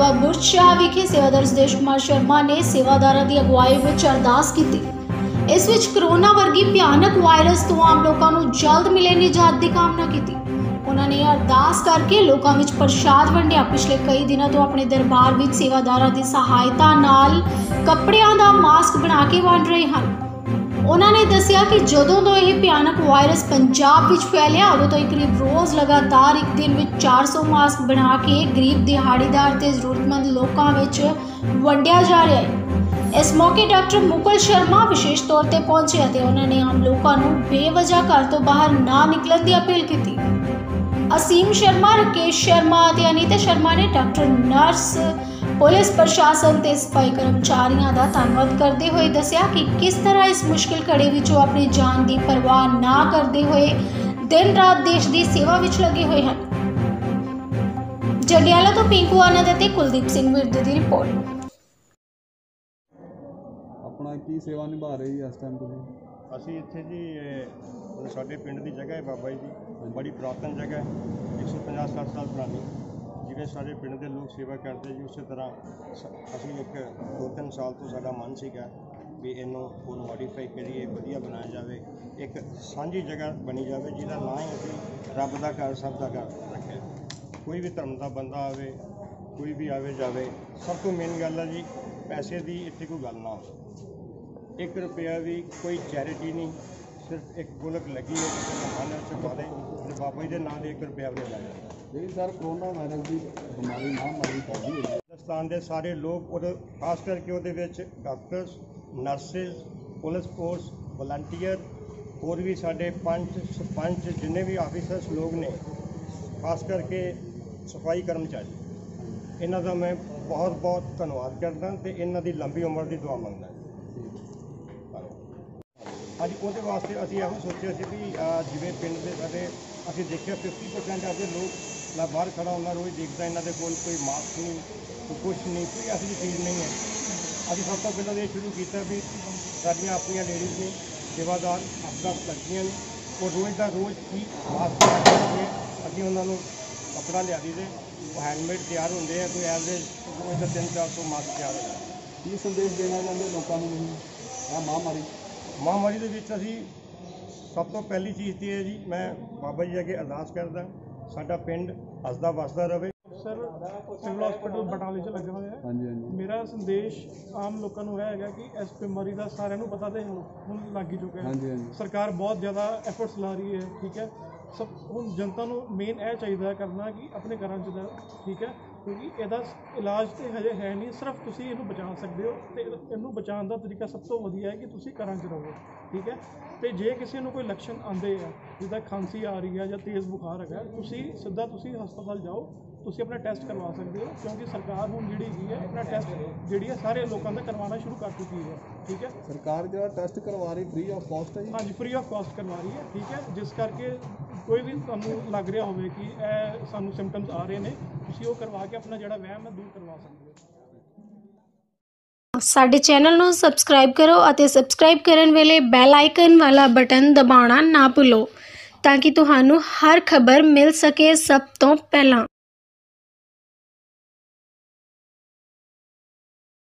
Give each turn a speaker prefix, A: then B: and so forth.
A: बाबा बुरज शाह विखे सेवादार सुदेश कुमार शर्मा ने सेवादारां दी अगुवाई विच अरदास कीती। इस विच कोरोना वर्गी भयानक वायरस तो आम लोगों को जल्द मिले निजात की कामना की। उन्होंने अरदास करके लोगों में प्रसाद वंडिया। पिछले कई दिनों तो अपने दरबार में सेवादारां की सहायता नाल कपड़ियां दा मास्क बना के वंड रहे हैं। उन्होंने दसिया कि जदों तो यह भयानक वायरस पंजाब विच फैलिया उदों तो करीब रोज़ लगातार एक दिन में 400 मास्क बना के गरीब दिहाड़ीदार ते जरूरतमंद लोगों में वंडिया जा रहा है। इस मौके डॉक्टर मुकुल शर्मा विशेष तौर पर पहुंचे और उन्होंने आम लोगों को बेवजह घर तो बाहर ना निकलने की अपील की। असीम शर्मा, राकेश शर्मा और अनीता शर्मा ने डॉक्टर, नर्स, पुलिस प्रशासन ते सफाई कर्मचारियों का धन्यवाद करते हुए दसिया कि किस तरह इस मुश्किल घड़ी विच अपनी जान की परवाह ना करते हुए दिन रात देश की सेवा विच लगे हुए हैं। जंडियाला तो पिंकू आनंद ते कुलदीप सिंह विरदे की रिपोर्ट।
B: अपना की सेवा निभा रही है इस टाइम तुसीं?
C: ਅਸੀਂ ਇੱਥੇ ਜੀ ਸਾਡੇ ਪਿੰਡ ਦੀ ਜਗ੍ਹਾ ਹੈ ਬਾਬਾ ਜੀ ਦੀ, ਬੜੀ ਪੁਰਾਤਨ ਜਗ੍ਹਾ ਹੈ, 150-60 ਸਾਲ ਪੁਰਾਣੀ। ਜਿਵੇਂ ਸਾਰੇ ਪਿੰਡ ਦੇ ਲੋਕ ਸੇਵਾ ਕਰਦੇ ਜੀ ਉਸੇ ਤਰ੍ਹਾਂ ਅਸੀਂ 2-3 ਸਾਲ ਤੋਂ ਸਾਡਾ ਮਨ ਸੀਗਾ ਵੀ ਇਹਨੂੰ ਹੋਰ ਮੋਡੀਫਾਈ ਕਰੀਏ, ਵਧੀਆ ਬਣਾਇਆ ਜਾਵੇ, ਇੱਕ ਸਾਂਝੀ ਜਗ੍ਹਾ ਬਣੀ ਜਾਵੇ ਜਿਹਦਾ ਨਾਂ ਹੀ ਅਸੀਂ ਰੱਬ ਦਾ ਘਰ ਸਭ ਦਾ ਘਰ ਰੱਖਿਆ। ਕੋਈ ਵੀ ਧਰਮ ਦਾ ਬੰਦਾ ਆਵੇ, ਕੋਈ ਵੀ ਆਵੇ ਜਾਵੇ, ਸਭ ਤੋਂ ਮੇਨ ਗੱਲ ਹੈ ਜੀ ਪੈਸੇ ਦੀ ਇੱਥੇ ਕੋਈ ਗੱਲ ਨਾ ਹੋਵੇ। 1 रुपया भी कोई चैरिटी नहीं, सिर्फ एक गोलक लगी है किसी का मन है पा दे तो बाबा जी के नाम 1 रुपया भी लाया जाता है।
B: लेकिन सर कोरोना वायरस की बीमारी महामारी फैली है
C: हिंदुस्तान के सारे लोग और खास करके वो doctors, nurses, police force, volunteer और भी साढ़े पंच सरपंच जिन्हें भी ऑफिसर्स लोग ने, खास करके सफाई कर्मचारी, इन्हों का मैं बहुत बहुत धन्यवाद करदा तो इन्हों की लंबी उम्र की दुआ मंगदा। हाँ जी, वो वास्ते असी यहो सोचा सी भी जिमें पिंड के सारे असी देखा 50% ऐसे लोग मैं बाहर खड़ा होंगे रोज़ देखता इन्हों के कोल कोई मास्क नहीं, कोई कुछ नहीं, कोई ऐसी चीज़ नहीं है। अभी सब तो पहले ये शुरू किया भी साड़ियाँ अपन लेडीज़ ने सेवादार अपना लगियाँ ने और रोज़ का रोज़ ही मास्क लगे अभी उन्होंने कपड़ा लिया दी वो हैंडमेड तैयार होंगे हैं, कोई एवरेज रोज़ का 300-400 मास्क तैयार होगा।
B: की संदेश देना चाहते लोगों को
C: महामारी के विच असी सब तो पहली चीज़ तो है जी मैं बाबा जी अगे अरदास करदा साडा पिंड हसदा वसदा रहे।
D: सर सिविल हॉस्पिटल बटाले च लगा हुआ है। मेरा संदेश आम लोगों को है कि इस बीमारी का सारे पता तो हुण लग ही चुका है। सरकार बहुत ज़्यादा एफर्ट्स ला रही है, ठीक है। सब हुण जनता को मेन यह चाहिए करना कि अपने घर च, ठीक है, क्योंकि यदा इलाज तो हजे है नहीं, सिर्फ तुम इनू बचा सकते हो। तो इनू बचाने का तरीका सब तो वधिया है कि तुम घर च रहो, ठीक है। तो जे किसी को कोई लक्षण आते हैं जिदा खांसी आ रही है या तेज़ बुखार है, तुम सीधा हस्पताल जाओ, तुम अपना टेस्ट करवा सकते हो, क्योंकि सरकार हुण जिहड़ी है अपना टेस्ट जी सारे लोगों का करवाना शुरू कर चुकी है, ठीक है।
B: सरकार जो टेस्ट करवा रही फ्री ऑफ कॉस्ट है? हाँ
D: जी, फ्री ऑफ कॉस्ट करवा रही है, ठीक है। जिस करके कोई भी तुहानूं लग रहा हो कि सानूं सिम्पटम्स आ रहे हैं, तुसीं वो करवा के अपना जिहड़ा वहम है दूर करवा सकते हो।
A: साडे चैनल नूं सबसक्राइब करो और सबसक्राइब करन वेले बैल आइकन वाला बटन दबाना ना भूलो ताकि तुहानूं हर खबर मिल सके सब तो पहला।